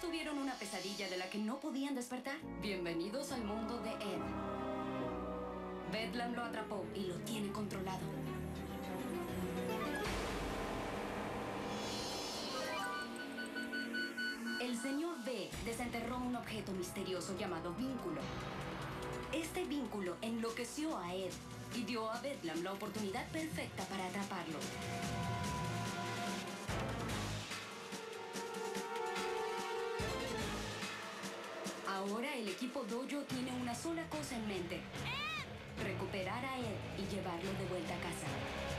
tuvieron una pesadilla de la que no podían despertar? Bienvenidos al mundo de Ed. Bedlam lo atrapó y lo tiene controlado. El señor B desenterró un objeto misterioso llamado vínculo. Este vínculo enloqueció a Ed y dio a Bedlam la oportunidad perfecta para atraparlo. Ahora el equipo Dojo tiene una sola cosa en mente. ¡Ed! Recuperar a Ed y llevarlo de vuelta a casa.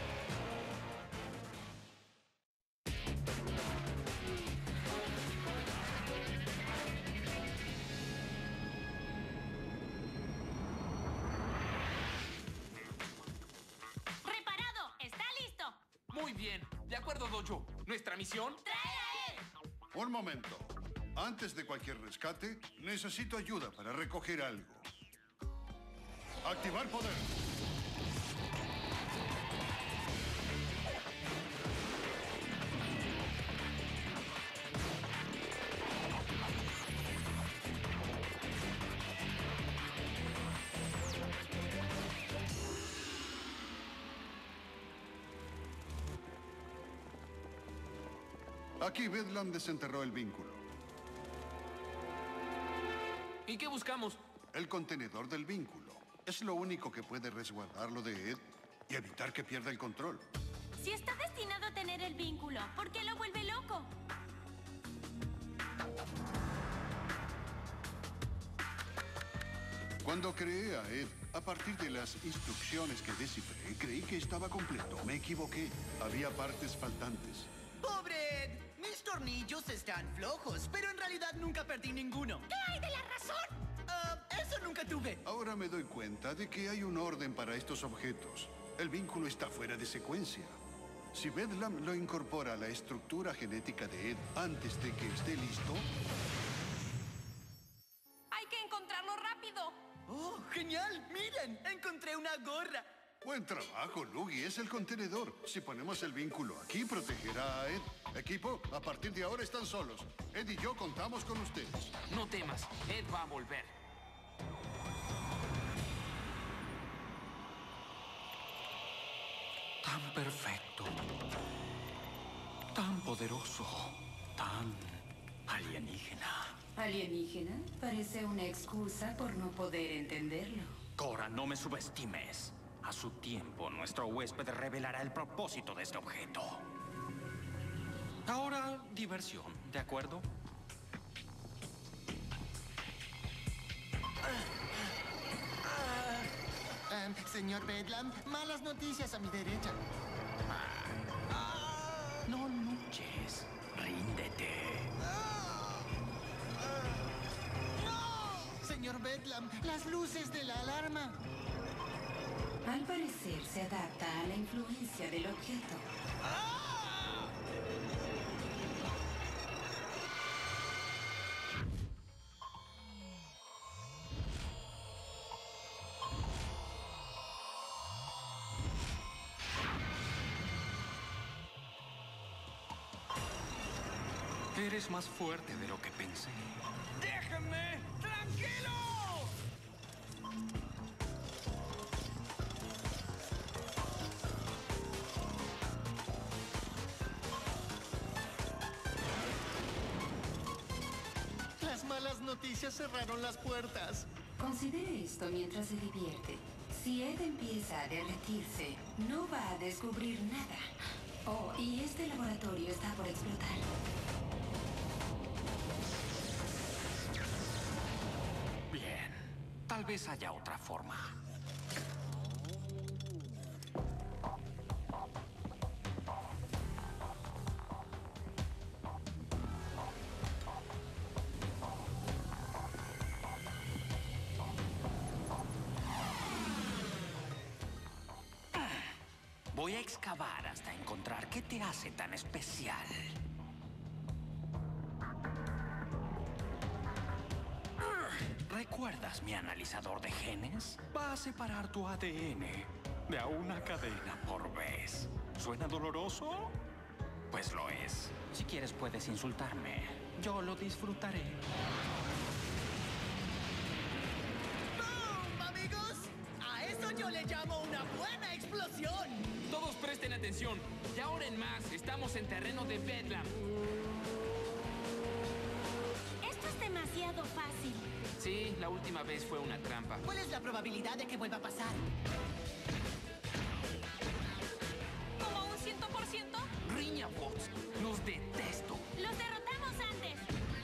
¡Reparado! ¡Está listo! Muy bien. De acuerdo, Dojo. ¿Nuestra misión? ¡Trae a Ed! Un momento. Antes de cualquier rescate, necesito ayuda para recoger algo. ¡Activar poder! Aquí Bedlam desenterró el vínculo. ¿Y qué buscamos? El contenedor del vínculo. Es lo único que puede resguardarlo de Ed y evitar que pierda el control. Si está destinado a tener el vínculo, ¿por qué lo vuelve loco? Cuando creé a Ed, a partir de las instrucciones que descifré, creí que estaba completo. Me equivoqué. Había partes faltantes. ¡Pobre Ed! Mis tornillos están flojos, pero en realidad nunca perdí ninguno. ¿Qué hay de la razón? Eso nunca tuve. Ahora me doy cuenta de que hay un orden para estos objetos. El vínculo está fuera de secuencia. Si Bedlam lo incorpora a la estructura genética de Ed antes de que esté listo... ¡Hay que encontrarlo rápido! ¡Oh, genial! ¡Miren! Encontré una gorra. Buen trabajo, Luigi. Es el contenedor. Si ponemos el vínculo aquí, protegerá a Ed. Equipo, a partir de ahora están solos. Ed y yo contamos con ustedes. No temas. Ed va a volver. Tan perfecto, tan poderoso, tan alienígena. ¿Alienígena? Parece una excusa por no poder entenderlo. Cora, no me subestimes. A su tiempo, nuestro huésped revelará el propósito de este objeto. Ahora, diversión, ¿de acuerdo? Señor Bedlam, malas noticias a mi derecha. No luches, ríndete. Señor Bedlam, las luces de la alarma. Al parecer se adapta a la influencia del objeto. Eres más fuerte de lo que pensé. ¡Déjenme! ¡Tranquilo! Las malas noticias cerraron las puertas. Considere esto mientras se divierte. Si Ed empieza a derretirse, no va a descubrir nada. Oh, y este laboratorio está por explotar. Bien, tal vez haya otra forma. Voy a excavar hasta encontrar qué te hace tan especial. ¿Recuerdas mi analizador de genes? Va a separar tu ADN de a una cadena por vez. ¿Suena doloroso? Pues lo es. Si quieres puedes insultarme. Yo lo disfrutaré. ¡Boom, amigos! A eso yo le llamo una buena explosión. Todos presten atención. De ahora en más, estamos en terreno de Bedlam. Esto es demasiado fácil. Sí, la última vez fue una trampa. ¿Cuál es la probabilidad de que vuelva a pasar? ¿Como un 100%? Riñabots, los detesto. Los derrotamos antes.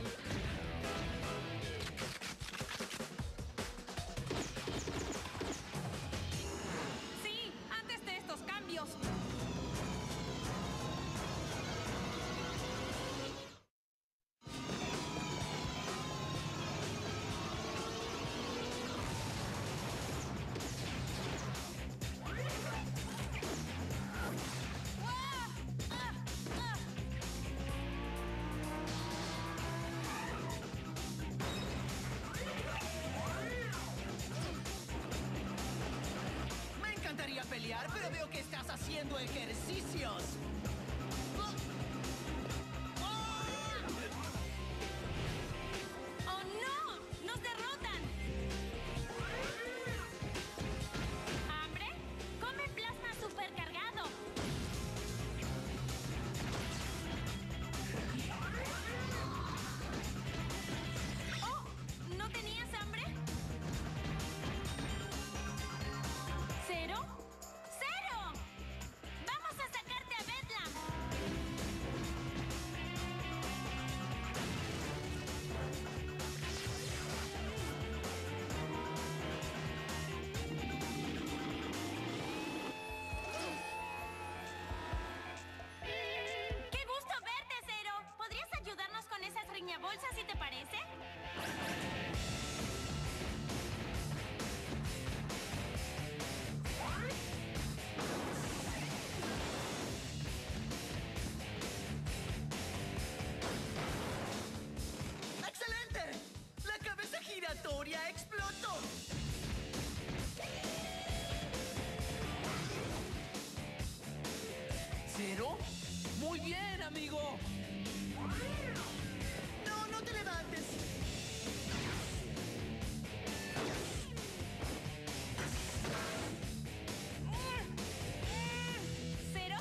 Sí, antes de estos cambios. Me encantaría pelear, pero veo que estás haciendo ejercicios. ¡Oh, no! ¡Nos derrotan! ¿Hambre? Come plasma supercargado. ¡Oh! ¿No tenías hambre? ¿Cero? ¡Cero! ¡Vamos a sacarte a Bedlam! ¡Qué gusto verte, Zero! ¿Podrías ayudarnos con esas riñabolsas si te parece? ¡Excelente! ¡La cabeza giratoria explotó! ¿Cero? Muy bien, amigo. ¡No, no te levantes! ¿Cero?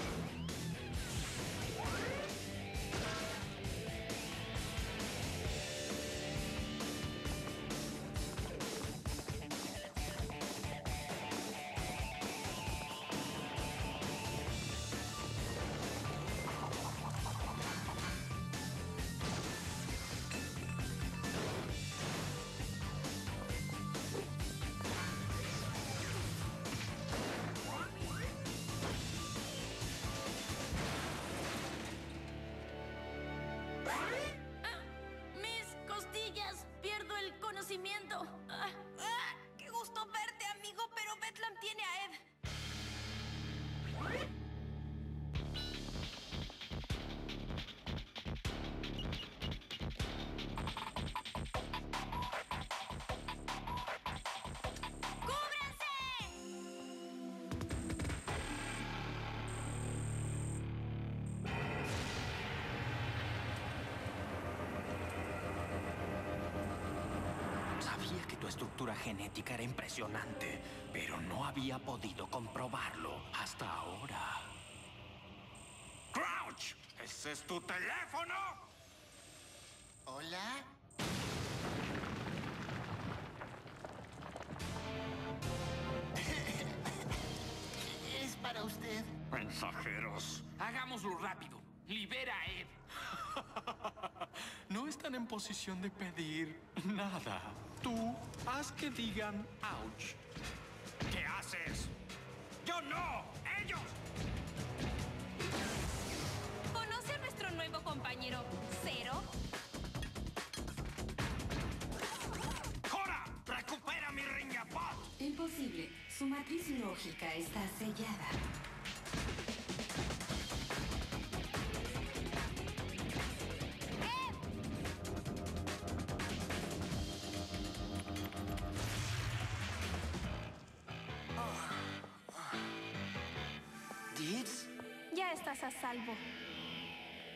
Mis costillas. Pierdo el conocimiento. ¡Qué gusto verte, amigo! Pero Bedlam tiene a Ed. ¡Cúbranse! Sabía que tu estructura genética era impresionante, pero no había podido comprobarlo hasta ahora. ¡Crouch! ¿Ese es tu teléfono? ¿Hola? Es para usted. Mensajeros. Hagámoslo rápido. Libera a Ed. No están en posición de pedir nada. Tú haz que digan ouch. ¿Qué haces? ¡Yo no! ¡Ellos! ¿Conoce a nuestro nuevo compañero Zero? ¡Cora! ¡Recupera mi riñapot! Imposible. Su matriz lógica está sellada. ¿Deeds? Ya estás a salvo.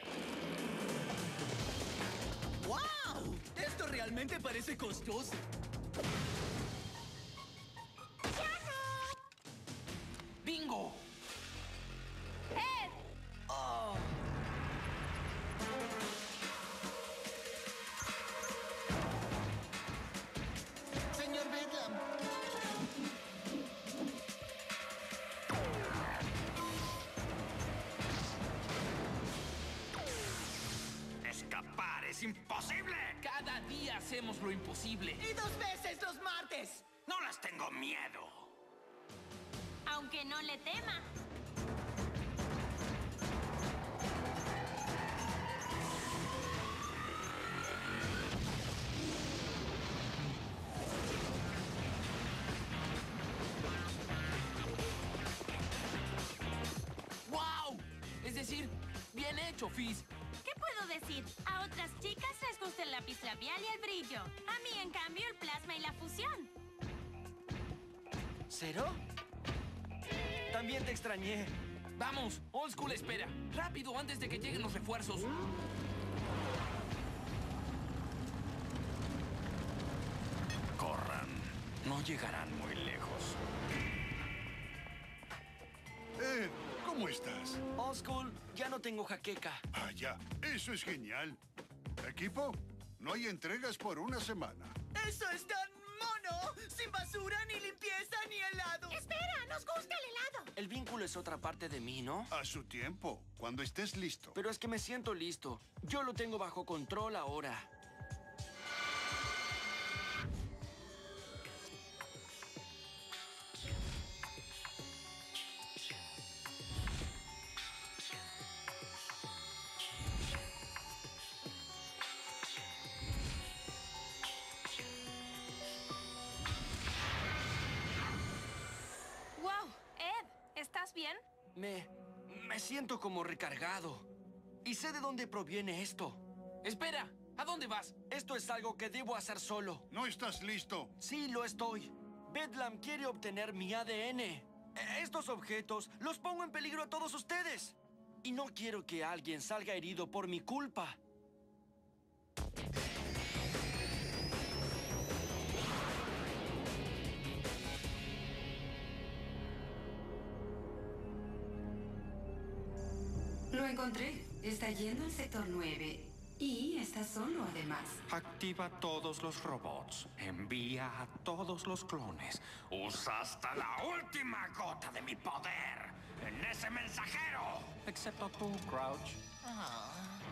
¡Wow! Esto realmente parece costoso. ¡Bingo! ¡Ed! Oh. Señor Bedlam. ¡Escapar es imposible! Cada día hacemos lo imposible. ¡Y 2 veces los martes! ¡No les tengo miedo! Aunque no le tema. ¡Wow! Es decir, bien hecho, Fizz. ¿Qué puedo decir? A otras chicas les gusta el lápiz labial y el brillo. A mí, en cambio, el plasma y la fusión. ¿Cero? También te extrañé. Vamos, Old School espera. Rápido, antes de que lleguen los refuerzos. Corran. No llegarán muy lejos. ¿Cómo estás? Old School, ya no tengo jaqueca. Ah, ya. Eso es genial. Equipo, no hay entregas por una semana. ¡Eso es tan mono! ¡Sin basura, ni limpieza, ni helado! ¡Espera! ¡Nos gusta el helado! El vínculo es otra parte de mí, ¿no? A su tiempo, cuando estés listo. Pero es que me siento listo. Yo lo tengo bajo control ahora. ¡Wow! Ed, ¿estás bien? Me siento como recargado. Y sé de dónde proviene esto. Espera, ¿a dónde vas? Esto es algo que debo hacer solo. No estás listo. Sí, lo estoy. Bedlam quiere obtener mi ADN. Estos objetos los pongo en peligro a todos ustedes. Y no quiero que alguien salga herido por mi culpa. Lo encontré. Está yendo al sector 9. Y está solo, además. Activa todos los robots. Envía a todos los clones. Usa hasta la última gota de mi poder en ese mensajero. Excepto tú, Crouch.